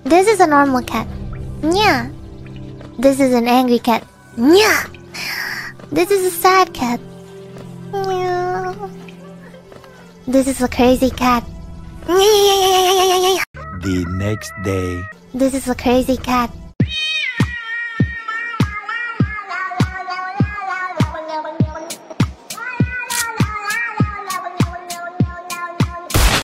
This is a normal cat. Yeah. This is an angry cat. Yeah. This is a sad cat. Yeah. This is a crazy cat. The next day. This is a crazy cat.